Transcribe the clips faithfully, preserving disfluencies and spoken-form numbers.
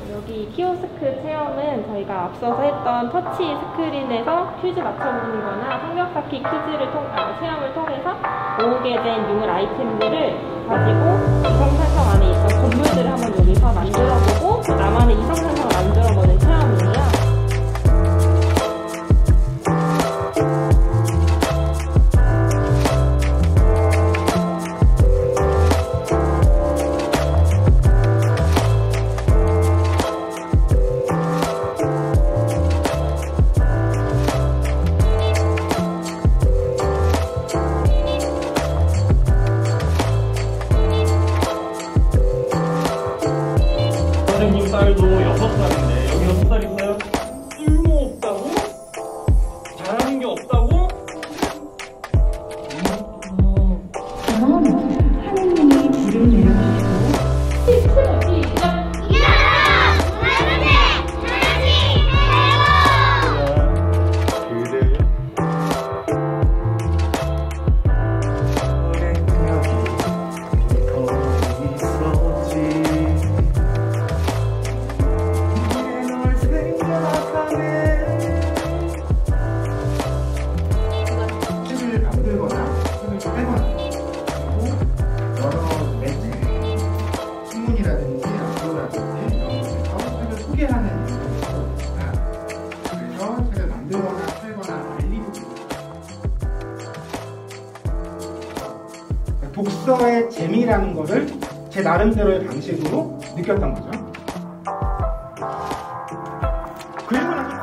여기 키오스크 체험은 저희가 앞서서 했던 터치 스크린에서 퀴즈 맞춰보는 거나 성격쌓기 퀴즈를 통, 아, 체험을 통해서 모으게 된 유물 아이템들을 가지고 이성산성 안에 있던 건물들을 한번 여기서 만들어보고 또 나만의 이성산성을 만들어보는 체험이에요. 선생님 쌀도 여섯 살인데 여기 여섯 살 있어요? 쓸모 없다고? 잘하는 게 없다고? 그럼 하느님이 불을 내려주시고 시작! 소개하는 거니까 그래서 책을 만들거나 팔거나 알리고 독서의 재미라는 거를 제 나름대로의 방식으로 느꼈던 거죠. 그리고 나서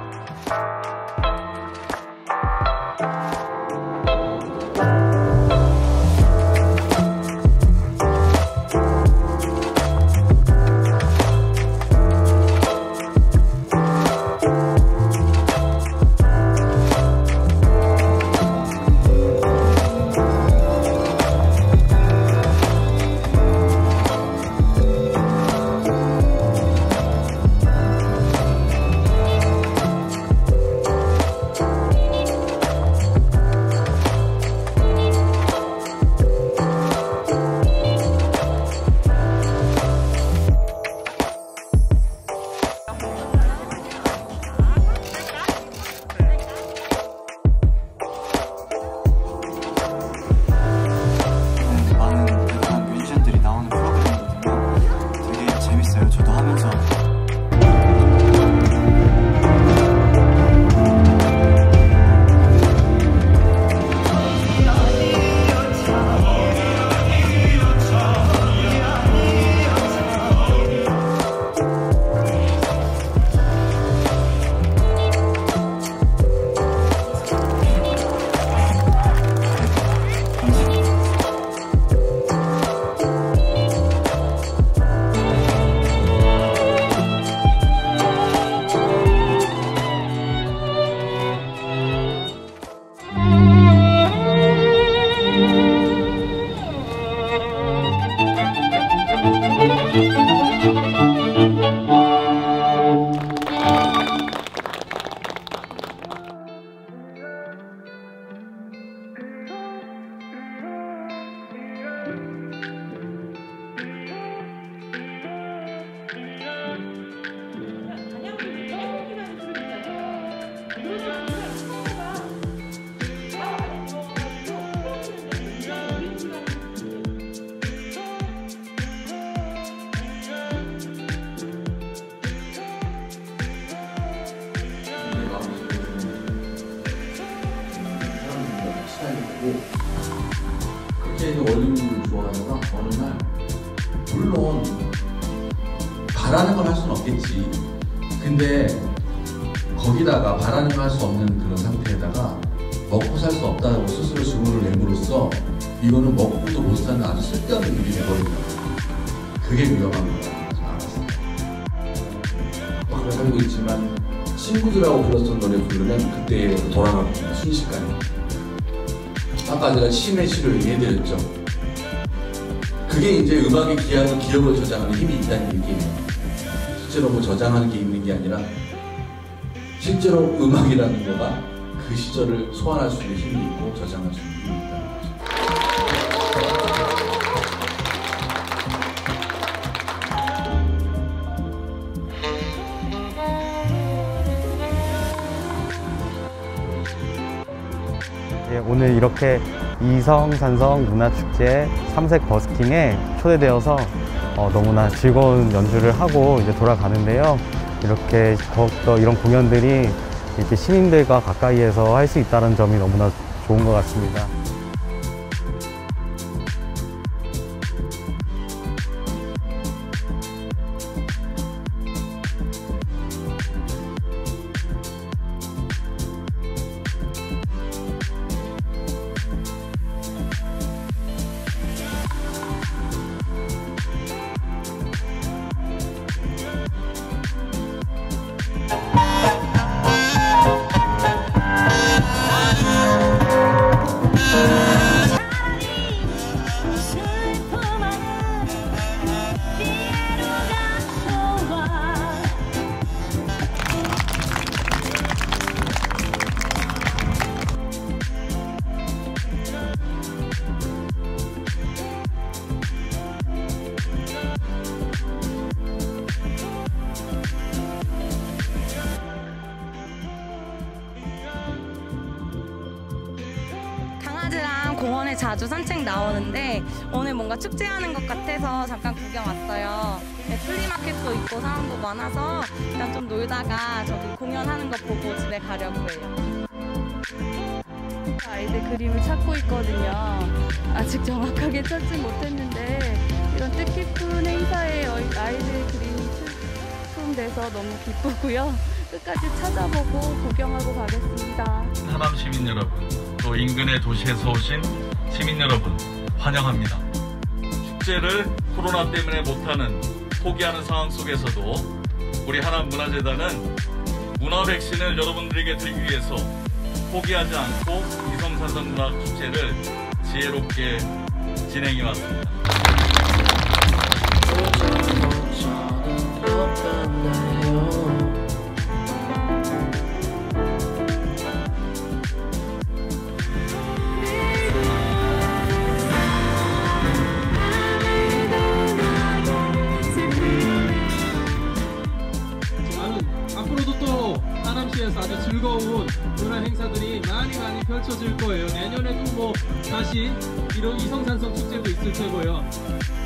저도 하면서 그렇게 원룸을 좋아하다가 어느 날 물론 바라는 걸 할 수는 없겠지. 근데 거기다가 바라는 걸 할 수 없는 그런 상태에다가 먹고 살 수 없다고 스스로 주문을 내므로써 이거는 먹고도 못 사는 아주 쓸데없는 일이 되거든요. 그게 위험한 거라고 알았어요. 그걸 살고 있지만 친구들하고 불렀던 노래 부르면 그때 돌아갑니다. 순식간에. 아까 제가 신의 시를 얘기해드렸죠. 그게 이제 음악의 기하는 기억을 저장하는 힘이 있다는 얘기예요. 실제로 뭐 저장하는 게 있는 게 아니라 실제로 음악이라는 거가 그 시절을 소환할 수 있는 힘이 있고 저장할 수 있는 힘이 있다는 거죠. 오늘 이렇게 이성산성 문화축제 삼색 버스킹에 초대되어서 어, 너무나 즐거운 연주를 하고 이제 돌아가는데요. 이렇게 더욱더 이런 공연들이 이렇게 시민들과 가까이에서 할 수 있다는 점이 너무나 좋은 것 같습니다. 강아지랑 공원에 자주 산책 나오는데 오늘 뭔가 축제하는 것 같아서 잠깐 구경 왔어요. 네, 플리마켓도 있고 사람도 많아서 일단 좀 놀다가 저기 공연하는 거 보고 집에 가려고 해요. 아이들 그림을 찾고 있거든요. 아직 정확하게 찾지 못했는데 이런 뜻깊은 행사에 아이들 그림이 출품돼서 너무 기쁘고요. 끝까지 찾아보고 구경하고 가겠습니다. 하남 시민 여러분, 또 인근의 도시에서 오신 시민 여러분 환영합니다. 축제를 코로나 때문에 못하는 포기하는 상황 속에서도 우리 하남문화재단은 문화 백신을 여러분들에게 드리기 위해서 포기하지 않고 이성산성 문화축제를 지혜롭게 진행해 왔습니다. 앞으로도 또 하남시에서 아주 즐거운 문화 행사들이 많이 많이 펼쳐질 거예요. 내년에도 뭐 다시 이런 이성산성 축제도 있을 테고요.